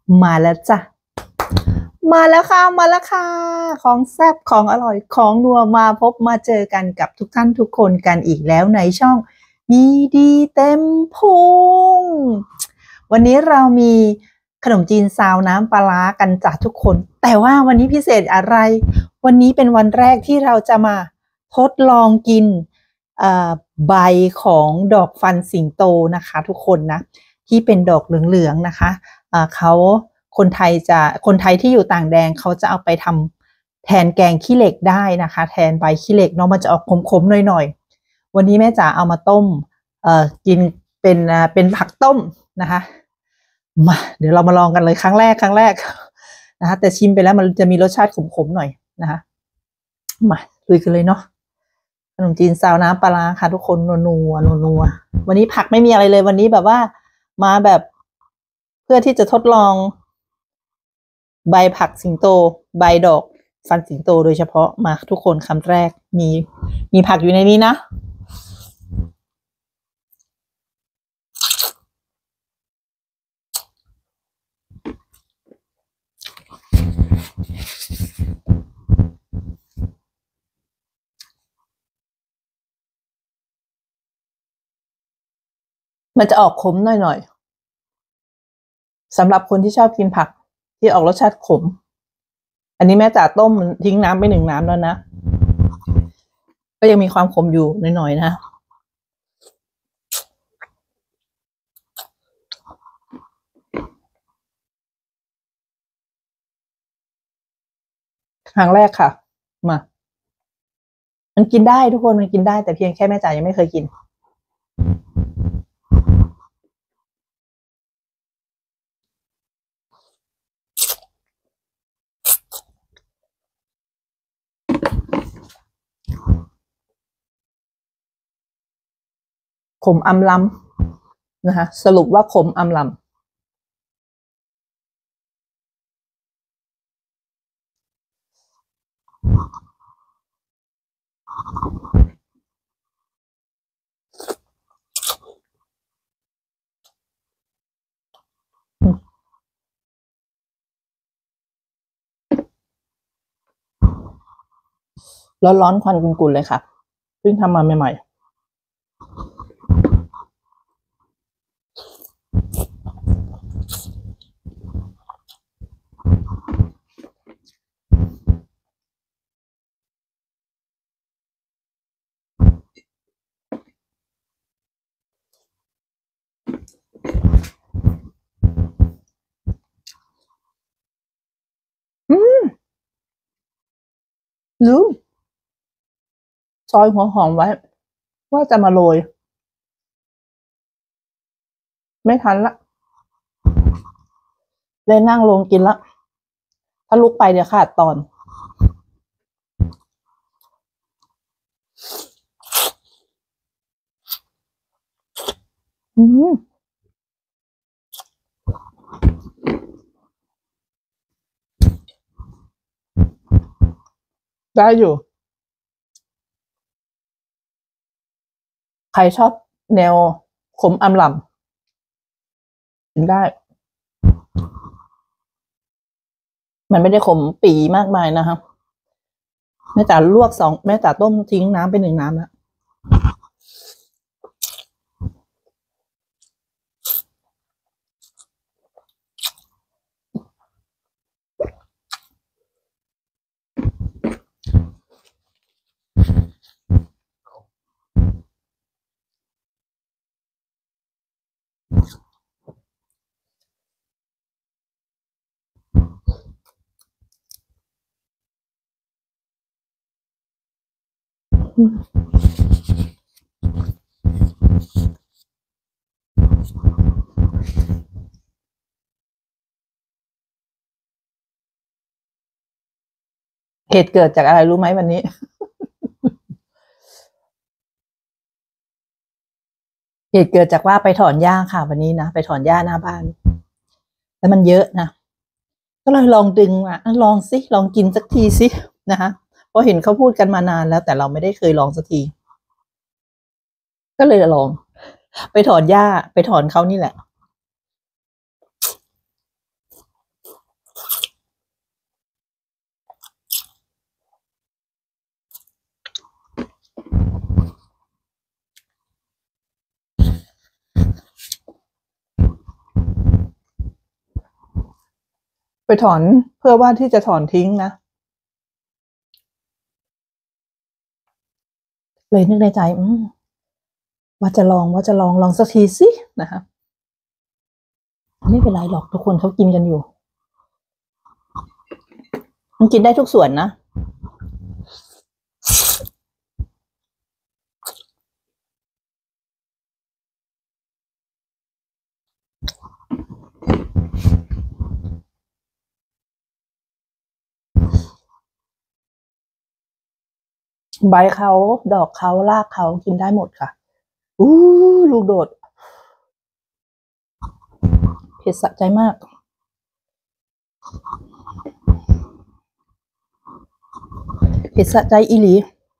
มาแล้วจ้ะมาแล้วค่ะมาแล้วค่ะของแซ่บของอร่อยของนัวมาพบมาเจอกันกับทุกท่านทุกคนกันอีกแล้วในช่องมีดีเต็มพุงวันนี้เรามีขนมจีนซาวน้ำปลาร้ากันจ้ะทุกคนแต่ว่าวันนี้พิเศษอะไรวันนี้เป็นวันแรกที่เราจะมาทดลองกินใบของดอกฟันสิงโตนะคะทุกคนนะที่เป็นดอกเหลืองๆนะคะเขาคนไทยที่อยู่ต่างแดนเขาจะเอาไปทำแทนแกงขี้เหล็กได้นะคะแทนใบขี้เหล็กเนาะมันจะออกขมๆหน่อยๆวันนี้แม่จ๋าเอามาต้มกินเป็นผักต้มนะคะมาเดี๋ยวเรามาลองกันเลยครั้งแรกนะคะแต่ชิมไปแล้วมันจะมีรสชาติขมๆหน่อยนะคะมาลุยกันเลยเนาะขนมจีนซาวน้ำปลาร้าค่ะทุกคนนัววันนี้ผักไม่มีอะไรเลยวันนี้แบบว่ามาแบบเพื่อที่จะทดลองใบผักสิงโตใบดอกฟันสิงโตโดยเฉพาะมาทุกคนคำแรกมีผักอยู่ในนี้นะมันจะออกขมหน่อยสำหรับคนที่ชอบกินผักที่ออกรสชาติขมอันนี้แม่จ๋าต้มทิ้งน้ำไป1 น้ำแล้วนะก็ยังมีความขมอยู่หน่อยๆนะครั้งแรกค่ะมามันกินได้ทุกคนมันกินได้แต่เพียงแค่แม่จ๋ายังไม่เคยกินขมอำลำนะคะสรุปว่าขมอำลำร้อนๆควันกุ่นๆเลยค่ะเพิ่งทำมาใหม่ๆลืมซอยหัวหอมไว้ว่าจะมาโรยไม่ทันละเลยนั่งลงกินละถ้าลุกไปเดี๋ยวขาดตอนได้อยู่ใครชอบแนวขมอำลำกินได้มันไม่ได้ขมปีมากมายนะคะแม่จ๋าแม่จ๋าต้มทิ้งน้ำไป1 น้ำแล้วเหตุเกิดจากอะไรรู้ไหมวันนี้เหตุเกิดจากว่าไปถอนหญ้าค่ะวันนี้นะไปถอนหญ้าหน้าบ้านแล้วมันเยอะนะก็เลยลองดึงลองสิลองกินสักทีสินะคะเพราะเห็นเขาพูดกันมานานแล้วแต่เราไม่ได้เคยลองสักทีก็เลยลองไปถอนหญ้าไปถอนเขานี่แหละไปถอนเพื่อว่าที่จะถอนทิ้งนะเลยนึกในใจว่าจะลองสักทีสินะคะไม่เป็นไรหรอกทุกคนเขากินกันอยู่มันกินได้ทุกส่วนนะใบเขาดอกเขารากเขากินได้หมดค่ะอู้ลูกโดดเผ็ดสะใจมากเผ็ดสะใจอีหลี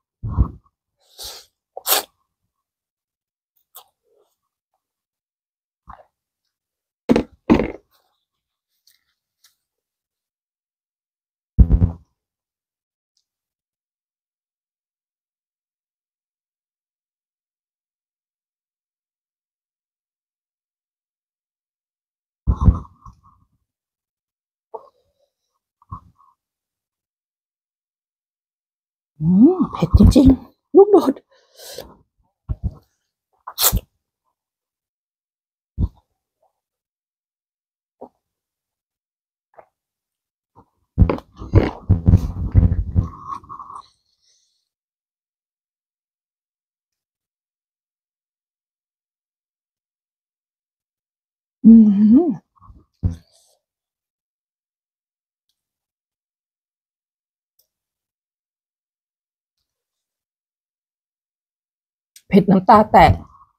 เผ็ดจริงๆลูกโดดเผ็ดน้ำตาแตก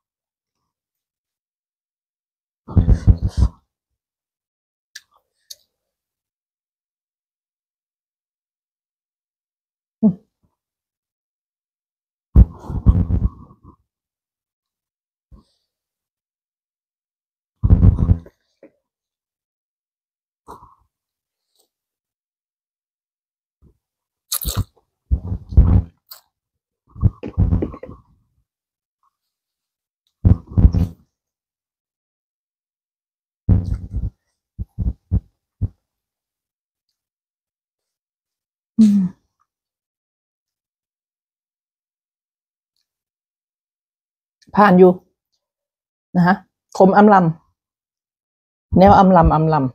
ผ่านอยู่นะคะคมอำลำแนวอำลำ